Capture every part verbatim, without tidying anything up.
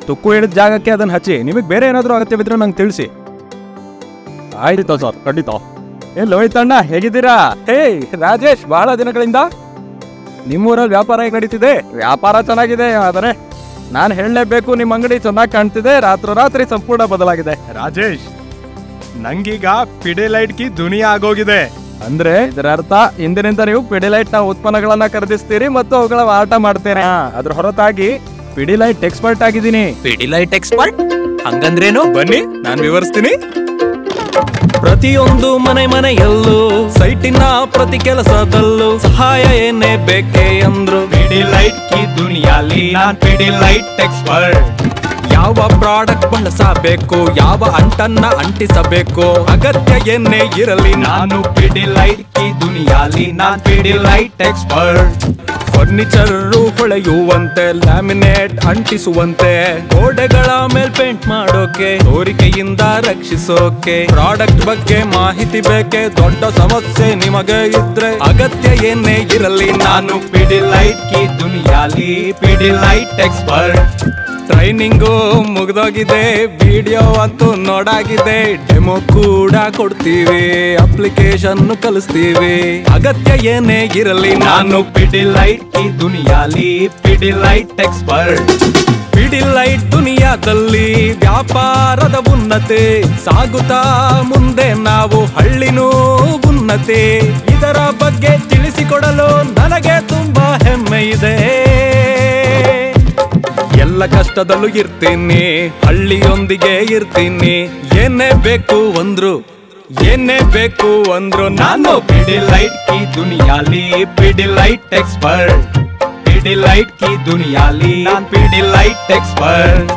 ತುಕ್ಕು ಹೇಳಿದ ಜಾಗಕ್ಕೆ ಅದನ್ನ ಹಚ್ಚಿ. ನಿಮಗೆ ಬೇರೆ ಏನಾದರೂ ಅಗತ್ಯವಿದ್ರೆ ನಂಗೆ ತಿಳಿಸಿ. ಆಯ್ತು ಸರ್, ಖಂಡಿತ. ಏ ಲೋಹಿತಣ್ಣ, ಹೇಗಿದ್ದೀರಾ? ಹೇ ರಾಜೇಶ್, ಬಹಳ ದಿನಗಳಿಂದ. ನಿಮ್ಮೂರಲ್ಲಿ ವ್ಯಾಪಾರ ಹೇಗೆ ನಡೀತಿದೆ? ವ್ಯಾಪಾರ ಚೆನ್ನಾಗಿದೆ, ಆದರೆ ನಾನು ಹೇಳಲೇಬೇಕು, ನಿಮ್ಮ ಅಂಗಡಿ ಚೆನ್ನಾಗಿ ಕಾಣ್ತಿದೆ. ರಾತ್ರೋರಾತ್ರಿ ಸಂಪೂರ್ಣ ಬದಲಾಗಿದೆ. ರಾಜೇಶ್, ನಂಗೀಗ ಪಿಡಿಲೈಟ್ ಕಿ ದುನಿಯಾ ಆಗೋಗಿದೆ. ಅಂದ್ರೆ ಇದರ ಅರ್ಥ ಇಂದಿನಿಂದ ನೀವು ಪಿಡಿಲೈಟ್ ನ ಉತ್ಪನ್ನಗಳನ್ನ ಖರೀದಿಸ್ತೀರಿ ಮತ್ತು ಅವುಗಳ ಮಾರಾಟ ಮಾಡ್ತೀರಾ. ಅದ್ರ ಹೊರತಾಗಿ ಪಿಡಿಲೈಟ್ ಎಕ್ಸ್ಪರ್ಟ್ ಆಗಿದ್ದೀನಿ. ಪಿಡಿಲೈಟ್ ಎಕ್ಸ್ಪರ್ಟ್ ಹಂಗಂದ್ರೇನು? ಬನ್ನಿ, ನಾನು ವಿವರಿಸ್ತೀನಿ. ಪ್ರತಿಯೊಂದು ಮನೆ ಮನೆಯಲ್ಲೂ ಸೈಟಿನ ಪ್ರತಿ ಕೆಲಸದಲ್ಲೂ ಸಹಾಯ ಏನೇ ಬೇಕೆ ಅಂದ್ರು ಪಿಡಿಲೈಟ್ ಕಿ ದುನಿಯಾಲಿ ನಾನ್ ಪಿಡಿಲೈಟ್ ಎಕ್ಸ್ಪರ್ಟ್. ಯಾವ ಪ್ರಾಡಕ್ಟ್ ಬಳಸಬೇಕು, ಯಾವ ಅಂಟನ್ನ ಅಂಟಿಸಬೇಕು, ಅಗತ್ಯ ಏನೇ ಇರಲಿ ನಾನು ಪಿಡಿಲೈಟ್ ಕಿ ದುನಿಯಾಲಿ ನಾನ್ ಪಿಡಿಲೈಟ್ ಎಕ್ಸ್ಪರ್ಟ್. ಫರ್ನಿಚರ್ ಹೊಳೆಯುವಂತೆ, ಲ್ಯಾಮಿನೇಟ್ ಅಂಟಿಸುವಂತೆ, ಗೋಡೆಗಳ ಮೇಲ್ ಪೇಂಟ್ ಮಾಡೋಕೆ, ಸೋರಿಕೆಯಿಂದ ರಕ್ಷಿಸೋಕೆ, ಪ್ರಾಡಕ್ಟ್ ಬಗ್ಗೆ ಮಾಹಿತಿ ಬೇಕೆ, ದೊಡ್ಡ ಸಮಸ್ಯೆ ನಿಮಗೆ ಇದ್ರೆ ಅಗತ್ಯ ಏನೇ ಇರಲಿ ನಾನು ಪಿಡಿಲೈಟ್ ಕಿ ದುನಿಯಾಲಿ ಪಿಡಿಲೈಟ್ ಎಕ್ಸ್ಪರ್ಟ್. ಟ್ರೈನಿಂಗು ಮುಗ್ದೋಗಿದೆ, ವಿಡಿಯೋ ಅಂತೂ ನೋಡಾಗಿದೆ, ಡೆಮೋ ಕೂಡ ಕೊಡ್ತೀವಿ, ಅಪ್ಲಿಕೇಶನ್ ಕಲಿಸ್ತೀವಿ, ಅಗತ್ಯ ಏನೇ ಇರಲಿ ನಾನು ಪಿಡಿಲೈಟ್ ಕಿ ದುನಿಯಾಲಿ ಪಿಡಿಲೈಟ್ ಎಕ್ಸ್ಪರ್ಟ್. ಪಿಡಿಲೈಟ್ ದುನಿಯಾದಲ್ಲಿ ವ್ಯಾಪಾರದ ಉನ್ನತಿ ಸಾಗುತ್ತಾ ಮುಂದೆ ನಾವು ಹಳ್ಳಿನೂ ಉನ್ನತಿ. ಇದರ ಬಗ್ಗೆ ತಿಳಿಸಿಕೊಡಲು ನನಗೆ ತುಂಬಾ ಹೆಮ್ಮೆ ಇದೆ. ಎಲ್ಲ ಕಷ್ಟದಲ್ಲೂ ಇರ್ತೀನಿ, ಹಳ್ಳಿಯೊಂದಿಗೆ ಇರ್ತೀನಿ. ಏನೇ ಬೇಕು ಅಂದ್ರು ಏನೇ ಬೇಕು ಅಂದ್ರು ನಾನು ಪಿಡಿಲೈಟ್ ಕಿ ದುನಿಯಾಲಿ ಪಿಡಿಲೈಟ್ ಎಕ್ಸ್ಪರ್ಟ್. ಪಿಡಿಲೈಟ್ ಕಿ ದುನಿಯಾಲಿ ನಾನ್ ಪಿಡಿಲೈಟ್ ಎಕ್ಸ್ಪರ್ಟ್.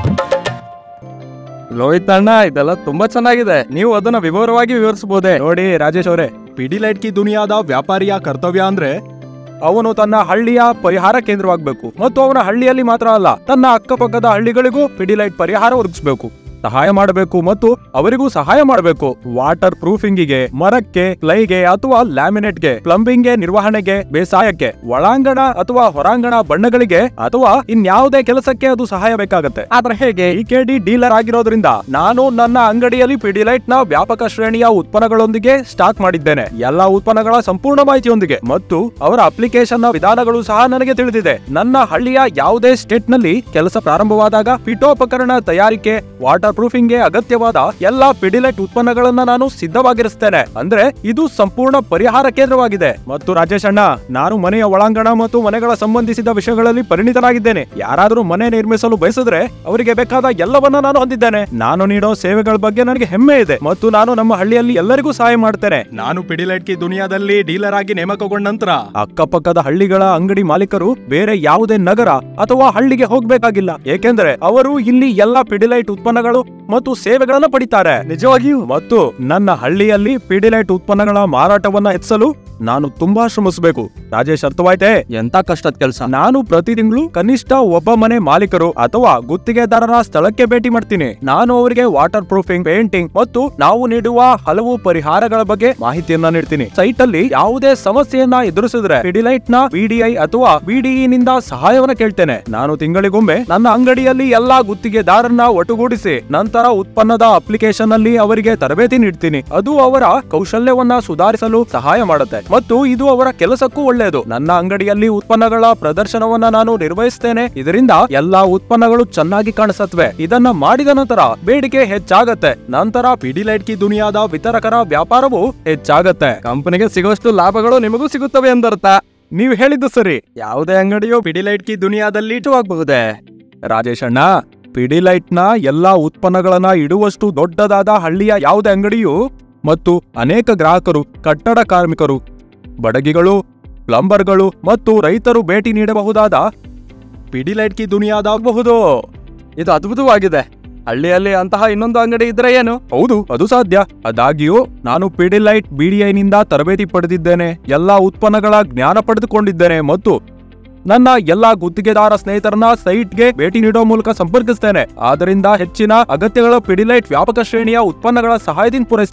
ಲೋಹಿತ್ ಅಣ್ಣ, ಇದೆಲ್ಲ ತುಂಬಾ ಚೆನ್ನಾಗಿದೆ. ನೀವು ಅದನ್ನ ವಿವರವಾಗಿ ವಿವರಿಸಬಹುದೇ? ನೋಡಿ ರಾಜೇಶ್ ಅವರೇ, ಪಿಡಿಲೈಟ್ ಕಿ ದುನಿಯಾದ ವ್ಯಾಪಾರಿಯ ಕರ್ತವ್ಯ ಅಂದ್ರೆ ಅವನು ತನ್ನ ಹಳ್ಳಿಯ ಪರಿಹಾರ ಕೇಂದ್ರವಾಗಬೇಕು ಮತ್ತು ಅವನ ಹಳ್ಳಿಯಲ್ಲಿ ಮಾತ್ರ ಅಲ್ಲ, ತನ್ನ ಅಕ್ಕಪಕ್ಕದ ಹಳ್ಳಿಗಳಿಗೂ ಪಿಡಿಲೈಟ್ ಪರಿಹಾರ ಒದಗಿಸಬೇಕು, ಸಹಾಯ ಮಾಡಬೇಕು ಮತ್ತು ಅವರಿಗೂ ಸಹಾಯ ಮಾಡಬೇಕು. ವಾಟರ್ ಪ್ರೂಫಿಂಗಿಗೆ, ಮರಕ್ಕೆ, ಕ್ಲೈಗೆ ಅಥವಾ ಲ್ಯಾಮಿನೇಟ್ಗೆ, ಪ್ಲಂಬಿಂಗ್ಗೆ, ನಿರ್ವಹಣೆಗೆ, ಬೇಸಾಯಕ್ಕೆ, ಒಳಾಂಗಣ ಅಥವಾ ಹೊರಾಂಗಣ ಬಣ್ಣಗಳಿಗೆ ಅಥವಾ ಇನ್ಯಾವುದೇ ಕೆಲಸಕ್ಕೆ ಅದು ಸಹಾಯ ಬೇಕಾಗತ್ತೆ. ಆದ್ರೆ ಹೇಗೆ? ಈ ಕೆ ಡಿ ಡೀಲರ್ ಆಗಿರೋದ್ರಿಂದ ನಾನು ನನ್ನ ಅಂಗಡಿಯಲ್ಲಿ ಪಿಡಿಲೈಟ್ ನ ವ್ಯಾಪಕ ಶ್ರೇಣಿಯ ಉತ್ಪನ್ನಗಳೊಂದಿಗೆ ಸ್ಟಾಕ್ ಮಾಡಿದ್ದೇನೆ, ಎಲ್ಲಾ ಉತ್ಪನ್ನಗಳ ಸಂಪೂರ್ಣ ಮಾಹಿತಿಯೊಂದಿಗೆ, ಮತ್ತು ಅವರ ಅಪ್ಲಿಕೇಶನ್ ನ ವಿಧಾನಗಳು ಸಹ ನನಗೆ ತಿಳಿದಿದೆ. ನನ್ನ ಹಳ್ಳಿಯ ಯಾವುದೇ ಸ್ಟೇಟ್ ನಲ್ಲಿ ಕೆಲಸ ಪ್ರಾರಂಭವಾದಾಗ ಪೀಠೋಪಕರಣ ತಯಾರಿಕೆ, ವಾಟರ್ ಪ್ರೂಫಿಂಗ್ಗೆ ಅಗತ್ಯವಾದ ಎಲ್ಲಾ ಪಿಡಿಲೈಟ್ ಉತ್ಪನ್ನಗಳನ್ನ ನಾನು ಸಿದ್ಧವಾಗಿರಿಸ್ತೇನೆ. ಅಂದ್ರೆ ಇದು ಸಂಪೂರ್ಣ ಪರಿಹಾರ ಕೇಂದ್ರವಾಗಿದೆ. ಮತ್ತು ರಾಜೇಶ್ ಅಣ್ಣ, ನಾನು ಮನೆಯ ಒಳಾಂಗಣ ಮತ್ತು ಮನೆಗಳ ಸಂಬಂಧಿಸಿದ ವಿಷಯಗಳಲ್ಲಿ ಪರಿಣಿತನಾಗಿದ್ದೇನೆ. ಯಾರಾದರೂ ಮನೆ ನಿರ್ಮಿಸಲು ಬಯಸಿದ್ರೆ ಅವರಿಗೆ ಬೇಕಾದ ಎಲ್ಲವನ್ನ ನಾನು ಹೊಂದಿದ್ದೇನೆ. ನಾನು ನೀಡೋ ಸೇವೆಗಳ ಬಗ್ಗೆ ನನಗೆ ಹೆಮ್ಮೆ ಇದೆ ಮತ್ತು ನಾನು ನಮ್ಮ ಹಳ್ಳಿಯಲ್ಲಿ ಎಲ್ಲರಿಗೂ ಸಹಾಯ ಮಾಡ್ತೇನೆ. ನಾನು ಪಿಡಿಲೈಟ್ ಕಿ ದುನಿಯಾದಲ್ಲಿ ಡೀಲರ್ ಆಗಿ ನೇಮಕಗೊಂಡ ನಂತರ ಅಕ್ಕಪಕ್ಕದ ಹಳ್ಳಿಗಳ ಅಂಗಡಿ ಮಾಲೀಕರು ಬೇರೆ ಯಾವುದೇ ನಗರ ಅಥವಾ ಹಳ್ಳಿಗೆ ಹೋಗ್ಬೇಕಾಗಿಲ್ಲ, ಏಕೆಂದ್ರೆ ಅವರು ಇಲ್ಲಿ ಎಲ್ಲಾ ಪಿಡಿಲೈಟ್ ಉತ್ಪನ್ನಗಳು ಮತ್ತು ಸೇವೆಗಳನ್ನ ಪಡಿತಾರೆ. ನಿಜವಾಗಿಯೂ. ಮತ್ತು ನನ್ನ ಹಳ್ಳಿಯಲ್ಲಿ ಪಿಡಿಲೈಟ್ ಉತ್ಪನ್ನಗಳ ಮಾರಾಟವನ್ನ ಹೆಚ್ಚಿಸಲು ನಾನು ತುಂಬಾ ಶ್ರಮಿಸಬೇಕು. ರಾಜೇಶ್, ಅರ್ಥವಾಯ್ತೆ? ಎಂತ ಕಷ್ಟದ ಕೆಲಸ. ನಾನು ಪ್ರತಿ ತಿಂಗಳು ಕನಿಷ್ಠ ಒಬ್ಬ ಮನೆ ಮಾಲೀಕರು ಅಥವಾ ಗುತ್ತಿಗೆದಾರರ ಸ್ಥಳಕ್ಕೆ ಭೇಟಿ ಮಾಡ್ತೀನಿ. ನಾನು ಅವರಿಗೆ ವಾಟರ್ ಪ್ರೂಫಿಂಗ್, ಪೇಂಟಿಂಗ್ ಮತ್ತು ನಾವು ನೀಡುವ ಹಲವು ಪರಿಹಾರಗಳ ಬಗ್ಗೆ ಮಾಹಿತಿಯನ್ನ ನೀಡ್ತೀನಿ. ಸೈಟ್ ಅಲ್ಲಿ ಯಾವುದೇ ಸಮಸ್ಯೆಯನ್ನ ಎದುರಿಸಿದ್ರೆ ಪಿಡಿಲೈಟ್ ನ ವಿಡಿಐ ಅಥವಾ ವಿಡಿಇ ನಿಂದ ಸಹಾಯವನ್ನ ಕೇಳ್ತೇನೆ. ನಾನು ತಿಂಗಳಿಗೊಮ್ಮೆ ನನ್ನ ಅಂಗಡಿಯಲ್ಲಿ ಎಲ್ಲಾ ಗುತ್ತಿಗೆದಾರರನ್ನ ಒಟ್ಟುಗೂಡಿಸಿ ನಂತರ ಉತ್ಪನ್ನದ ಅಪ್ಲಿಕೇಶನ್ ಅಲ್ಲಿ ಅವರಿಗೆ ತರಬೇತಿ ನೀಡ್ತೀನಿ. ಅದು ಅವರ ಕೌಶಲ್ಯವನ್ನ ಸುಧಾರಿಸಲು ಸಹಾಯ ಮಾಡುತ್ತೆ ಮತ್ತು ಇದು ಅವರ ಕೆಲಸಕ್ಕೂ ಒಳ್ಳೆಯದು. ನನ್ನ ಅಂಗಡಿಯಲ್ಲಿ ಉತ್ಪನ್ನಗಳ ಪ್ರದರ್ಶನವನ್ನ ನಾನು ನಿರ್ವಹಿಸ್ತೇನೆ. ಇದರಿಂದ ಎಲ್ಲಾ ಉತ್ಪನ್ನಗಳು ಚೆನ್ನಾಗಿ ಕಾಣಿಸುತ್ತವೆ. ಇದನ್ನ ಮಾಡಿದ ನಂತರ ಬೇಡಿಕೆ ಹೆಚ್ಚಾಗತ್ತೆ. ನಂತರ ಪಿಡಿಲೈಟ್ ಕಿ ದುನಿಯಾದ ವಿತರಕರ ವ್ಯಾಪಾರವು ಹೆಚ್ಚಾಗತ್ತೆ. ಕಂಪನಿಗೆ ಸಿಗುವಷ್ಟು ಲಾಭಗಳು ನಿಮಗೂ ಸಿಗುತ್ತವೆ ಎಂದರ್ಥ. ನೀವು ಹೇಳಿದ್ದು ಸರಿ. ಯಾವುದೇ ಅಂಗಡಿಯು ಪಿಡಿಲೈಟ್ ಕಿ ದುನಿಯಾದಲ್ಲಿ ಇಟ್ಟುವಾಗಬಹುದೇ? ರಾಜೇಶ್ ಅಣ್ಣ, ಪಿಡಿಲೈಟ್ ನ ಎಲ್ಲಾ ಉತ್ಪನ್ನಗಳನ್ನ ಇಡುವಷ್ಟು ದೊಡ್ಡದಾದ ಹಳ್ಳಿಯ ಯಾವುದೇ ಅಂಗಡಿಯು ಮತ್ತು ಅನೇಕ ಗ್ರಾಹಕರು, ಕಟ್ಟಡ ಕಾರ್ಮಿಕರು, ಬಡಗಿಗಳು, ಪ್ಲಂಬರ್ಗಳು ಮತ್ತು ರೈತರು ಭೇಟಿ ನೀಡಬಹುದಾದ ಪಿಡಿಲೈಟ್ ಕಿ ದುನಿಯಾದಾಗಬಹುದು. ಇದು ಅದ್ಭುತವಾಗಿದೆ. ಹಳ್ಳಿಯಲ್ಲಿ ಅಂತಹ ಇನ್ನೊಂದು ಅಂಗಡಿ ಇದ್ರೆ ಏನು? ಹೌದು, ಅದು ಸಾಧ್ಯ. ಆದಾಗ್ಯೂ ನಾನು ಪಿಡಿಲೈಟ್ ಬಿಡಿಐ ನಿಂದ ತರಬೇತಿ ಪಡೆದಿದ್ದೇನೆ, ಎಲ್ಲಾ ಉತ್ಪನ್ನಗಳ ಜ್ಞಾನ ಪಡೆದುಕೊಂಡಿದ್ದೇನೆ ಮತ್ತು ನನ್ನ ಎಲ್ಲಾ ಗುತ್ತಿಗೆದಾರ ಸ್ನೇಹಿತರನ್ನ ಸೈಟ್ಗೆ ಭೇಟಿ ನೀಡೋ ಮೂಲಕ ಸಂಪರ್ಕಿಸ್ತೇನೆ. ಆದ್ದರಿಂದ ಹೆಚ್ಚಿನ ಅಗತ್ಯಗಳ ಪಿಡಿಲೈಟ್ ವ್ಯಾಪಕ ಶ್ರೇಣಿಯ ಉತ್ಪನ್ನಗಳ ಸಹಾಯದಿಂದ ಪೂರೈಸ್ತೇನೆ.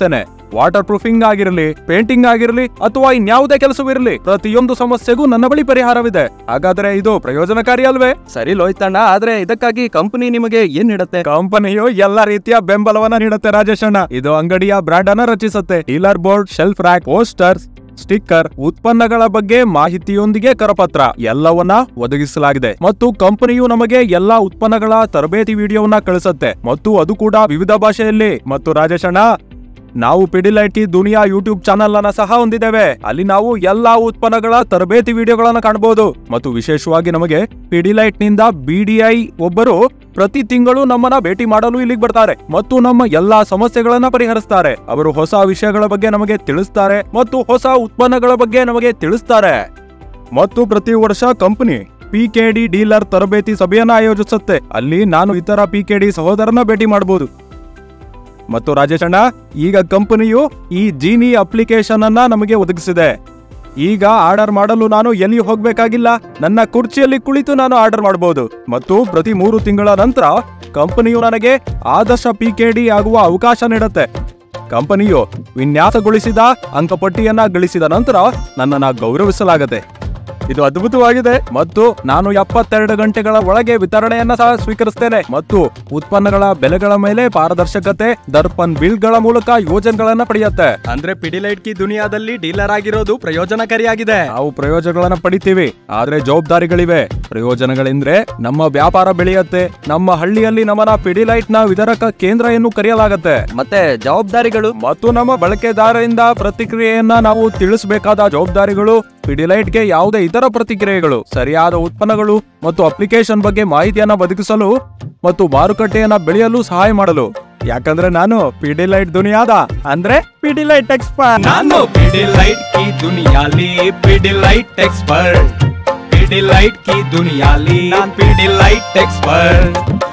ವಾಟರ್ ಪ್ರೂಫಿಂಗ್ ಆಗಿರಲಿ, ಪೇಂಟಿಂಗ್ ಆಗಿರಲಿ ಅಥವಾ ಇನ್ಯಾವುದೇ ಕೆಲಸವಿರಲಿ, ಪ್ರತಿಯೊಂದು ಸಮಸ್ಯೆಗೂ ನನ್ನ ಬಳಿ ಪರಿಹಾರವಿದೆ. ಹಾಗಾದ್ರೆ ಇದು ಪ್ರಯೋಜನಕಾರಿ ಅಲ್ವೇ? ಸರಿ ಲೋಹಿತಣ್ಣ, ಆದ್ರೆ ಇದಕ್ಕಾಗಿ ಕಂಪನಿ ನಿಮಗೆ ಏನ್ ನೀಡುತ್ತೆ? ಕಂಪನಿಯು ಎಲ್ಲಾ ರೀತಿಯ ಬೆಂಬಲವನ್ನ ನೀಡುತ್ತೆ ರಾಜೇಶ್ ಅಣ್ಣ. ಇದು ಅಂಗಡಿಯ ಬ್ರಾಂಡ್ ಅನ್ನ ರಚಿಸುತ್ತೆ. Dealer board, shelf rack, posters, sticker, ಉತ್ಪನ್ನಗಳ ಬಗ್ಗೆ ಮಾಹಿತಿಯೊಂದಿಗೆ ಕರಪತ್ರ ಎಲ್ಲವನ್ನ ಒದಗಿಸಲಾಗಿದೆ. ಮತ್ತು ಕಂಪನಿಯು ನಮಗೆ ಎಲ್ಲಾ ಉತ್ಪನ್ನಗಳ ತರಬೇತಿ ವಿಡಿಯೋವನ್ನ ಕಳಿಸುತ್ತೆ, ಮತ್ತು ಅದು ಕೂಡ ವಿವಿಧ ಭಾಷೆಯಲ್ಲಿ. ಮತ್ತು ರಾಜೇಶ್ ಅಣ್ಣ, ನಾವು ಪಿಡಿಲೈಟ್ ಕಿ ದುನಿಯಾ ಯೂಟ್ಯೂಬ್ ಚಾನಲ್ ಅನ್ನ ಸಹ ಹೊಂದಿದ್ದೇವೆ. ಅಲ್ಲಿ ನಾವು ಎಲ್ಲಾ ಉತ್ಪನ್ನಗಳ ತರಬೇತಿ ವಿಡಿಯೋಗಳನ್ನ ಕಾಣಬಹುದು. ಮತ್ತು ವಿಶೇಷವಾಗಿ ನಮಗೆ ಪಿಡಿಲೈಟ್ ನಿಂದ ಬಿಡಿಐ ಒಬ್ಬರು ಪ್ರತಿ ತಿಂಗಳು ನಮ್ಮನ್ನ ಭೇಟಿ ಮಾಡಲು ಇಲ್ಲಿಗೆ ಬರ್ತಾರೆ ಮತ್ತು ನಮ್ಮ ಎಲ್ಲಾ ಸಮಸ್ಯೆಗಳನ್ನ ಪರಿಹರಿಸ್ತಾರೆ. ಅವರು ಹೊಸ ವಿಷಯಗಳ ಬಗ್ಗೆ ನಮಗೆ ತಿಳಿಸ್ತಾರೆ ಮತ್ತು ಹೊಸ ಉತ್ಪನ್ನಗಳ ಬಗ್ಗೆ ನಮಗೆ ತಿಳಿಸ್ತಾರೆ. ಮತ್ತು ಪ್ರತಿ ವರ್ಷ ಕಂಪನಿ ಪಿಕೆಡಿ ಡೀಲರ್ ತರಬೇತಿ ಸಭೆಯನ್ನ ಆಯೋಜಿಸುತ್ತೆ. ಅಲ್ಲಿ ನಾನು ಇತರ ಪಿಕೆಡಿ ಸಹೋದರನ ಭೇಟಿ ಮಾಡಬಹುದು. ಮತ್ತು ರಾಜೇಶ್ ಅಣ್ಣ, ಈಗ ಕಂಪನಿಯು ಈ ಜೀನಿ ಅಪ್ಲಿಕೇಶನ್ ಅನ್ನ ನಮಗೆ ಒದಗಿಸಿದೆ. ಈಗ ಆರ್ಡರ್ ಮಾಡಲು ನಾನು ಎಲ್ಲಿ ಹೋಗ್ಬೇಕಾಗಿಲ್ಲ, ನನ್ನ ಕುರ್ಚಿಯಲ್ಲಿ ಕುಳಿತು ನಾನು ಆರ್ಡರ್ ಮಾಡಬಹುದು. ಮತ್ತು ಪ್ರತಿ ಮೂರು ತಿಂಗಳ ನಂತರ ಕಂಪನಿಯು ನನಗೆ ಆದರ್ಶ ಪಿಕೆಡಿ ಆಗುವ ಅವಕಾಶ ನೀಡುತ್ತೆ. ಕಂಪನಿಯು ವಿನ್ಯಾಸಗೊಳಿಸಿದ ಅಂಕಪಟ್ಟಿಯನ್ನ ಗಳಿಸಿದ ನಂತರ ನನ್ನನ್ನ ಗೌರವಿಸಲಾಗುತ್ತೆ. ಇದು ಅದ್ಭುತವಾಗಿದೆ. ಮತ್ತು ನಾನು ಎಪ್ಪತ್ತೆರಡು ಗಂಟೆಗಳ ಒಳಗೆ ವಿತರಣೆಯನ್ನ ಸಹ ಸ್ವೀಕರಿಸ್ತೇನೆ. ಮತ್ತು ಉತ್ಪನ್ನಗಳ ಬೆಲೆಗಳ ಮೇಲೆ ಪಾರದರ್ಶಕತೆ ದರ್ಪಣ್ ಬಿಲ್ಗಳ ಮೂಲಕ ಯೋಜನೆಗಳನ್ನ ಪಡೆಯುತ್ತೆ. ಅಂದ್ರೆ ಪಿಡಿಲೈಟ್ ಕಿ ದುನಿಯಾದಲ್ಲಿ ಡೀಲರ್ ಆಗಿರೋದು ಪ್ರಯೋಜನಕಾರಿಯಾಗಿದೆ. ನಾವು ಪ್ರಯೋಜನಗಳನ್ನ ಪಡಿತೀವಿ, ಆದ್ರೆ ಜವಾಬ್ದಾರಿಗಳಿವೆ. ಪ್ರಯೋಜನಗಳೆಂದ್ರೆ ನಮ್ಮ ವ್ಯಾಪಾರ ಬೆಳೆಯುತ್ತೆ. ನಮ್ಮ ಹಳ್ಳಿಯಲ್ಲಿ ನಮ್ಮನ್ನ ಪಿಡಿಲೈಟ್ ನ ವಿತರಕ ಕೇಂದ್ರ ಎಂದು ಕರೆಯಲಾಗುತ್ತೆ. ಮತ್ತೆ ಜವಾಬ್ದಾರಿಗಳು? ಮತ್ತು ನಮ್ಮ ಬಳಕೆದಾರರಿಂದ ಪ್ರತಿಕ್ರಿಯೆಯನ್ನ ನಾವು ತಿಳಿಸಬೇಕಾದ ಜವಾಬ್ದಾರಿಗಳು. ಪಿಡಿಲೈಟ್ ಗೆ ಯಾವುದೇ ಇತರ ಪ್ರತಿಕ್ರಿಯೆಗಳು, ಸರಿಯಾದ ಉತ್ಪನ್ನಗಳು ಮತ್ತು ಅಪ್ಲಿಕೇಶನ್ ಬಗ್ಗೆ ಮಾಹಿತಿಯನ್ನ ಒದಗಿಸಲು ಮತ್ತು ಮಾರುಕಟ್ಟೆಯನ್ನ ಬೆಳೆಯಲು ಸಹಾಯ ಮಾಡಲು. ಯಾಕಂದ್ರೆ ನಾನು ಪಿಡಿಲೈಟ್ ದುನಿಯಾದ ಅಂದ್ರೆ ಪಿಡಿಲೈಟ್ ಎಕ್ಸ್ಪರ್ಟ್. ನಾನು ಪಿಡಿಲೈಟ್ ಕಿ ದುನಿಯಾಲಿ ಪಿಡಿಲೈಟ್ ಎಕ್ಸ್ಪರ್ಟ್. ಪಿಡಿಲೈಟ್ ಕಿ ದುನಿಯಾಲಿ ನಾನ್ ಪಿಡಿಲೈಟ್ ಎಕ್ಸ್ಪರ್ಟ್.